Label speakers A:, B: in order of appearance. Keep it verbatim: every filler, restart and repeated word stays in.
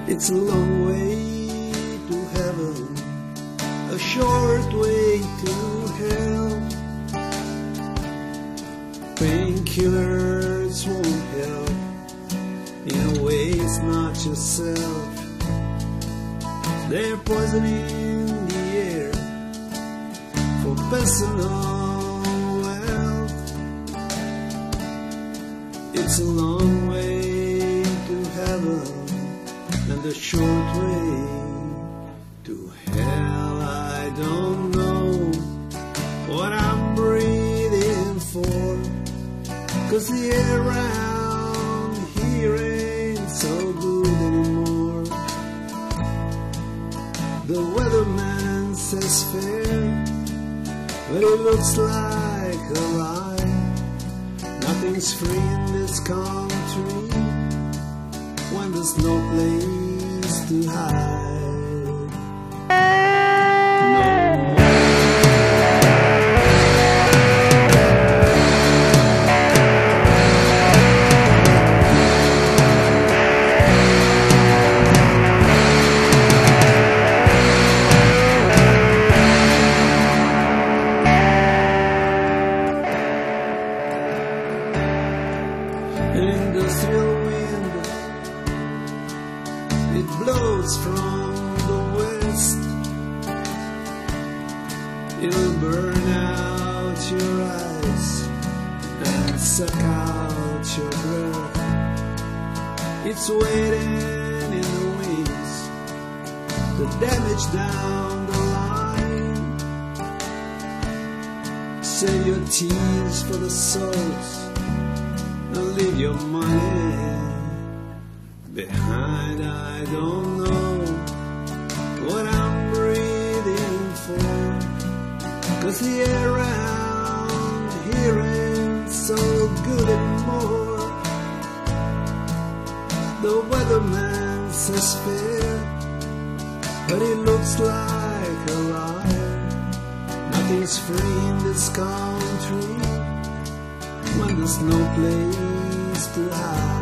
A: It's a long way to heaven, a short way to hell. Painkillers won't help, in a way it's not yourself. They're poisoning the air for personal wealth. It's a long way to heaven and a short way to hell. I don't know what I'm breathing for, 'cause the air around here ain't so good anymore. The weatherman says fair, but it looks like a lie. Nothing's free in this country when there's no place to hide. An industrial wind, it blows from the west. It'll burn out your eyes and suck out your breath. It's waiting in the wings to damage down the line. Save your tears for the souls and leave your money behind. I don't know what I'm breathing for, 'cause the air around here ain't so good anymore. The weatherman says fair, but it looks like a lie. Nothing's free in this country when there's no place to hide.